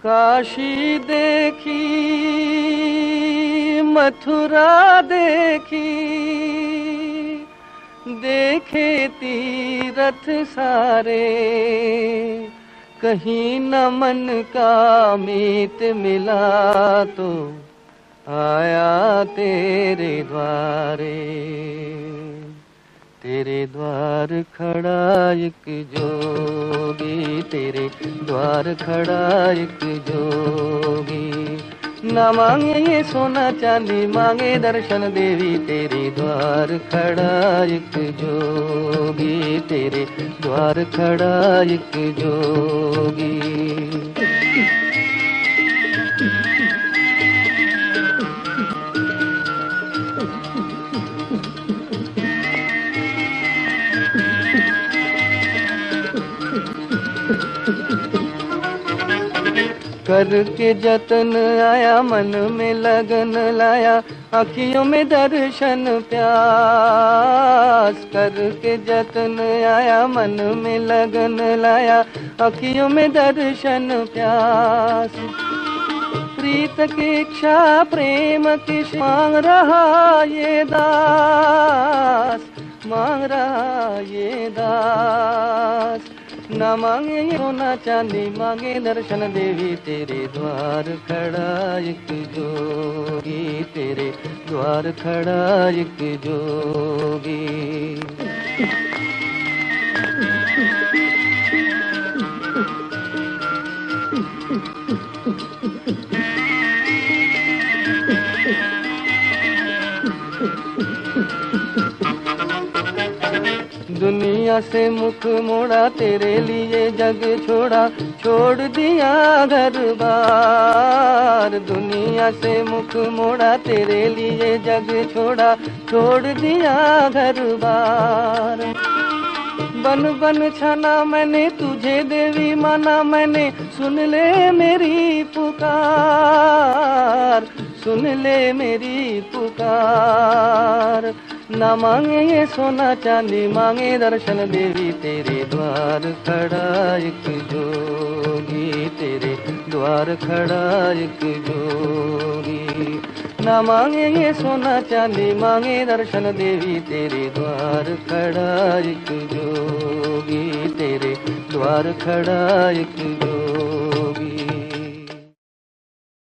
काशी देखी मथुरा देखी, देखे तीरथ सारे, कहीं न मन का मीत मिला तो आया तेरे द्वारे। तेरे द्वार खड़ा एक जोगी, तेरे द्वार खड़ा एक जोगी। ना मांगे ये सोना चांदी, मांगे दर्शन देवी। तेरे द्वार खड़ा एक जोगी, तेरे द्वार खड़ा एक जोगी। करके जतन आया, मन में लगन लाया, आँखियों में दर्शन प्यास। करके जतन आया, मन में लगन लाया, आँखियों में दर्शन प्यास। प्रीत की इच्छा प्रेम की मांग रहा ये दास, मांग रहा ये दास। न मांगे सोना चांदी, मांगे दर्शन देवी। तेरे द्वार खड़ा एक जोगी, तेरे द्वार खड़ा एक जोगी। दुनिया से मुख मोड़ा, तेरे लिए जग छोड़ा, छोड़ दिया घर बार। दुनिया से मुख मोड़ा, तेरे लिए जग छोड़ा, छोड़ दिया घर बार। बन बन छाना मैंने तुझे देवी, माना मैंने, सुन ले मेरी पुकार, सुन ले मेरी पुकार। ना मांगे ये सोना चांदी, मांगे दर्शन देवी। तेरे द्वार खड़ा एक जोगी, तेरे द्वार खड़ा एक जोगी। ना मांगे ये सोना चांदी, मांगे दर्शन देवी। तेरे द्वार खड़ा एक जोगी, तेरे द्वार खड़ा एक जोगी।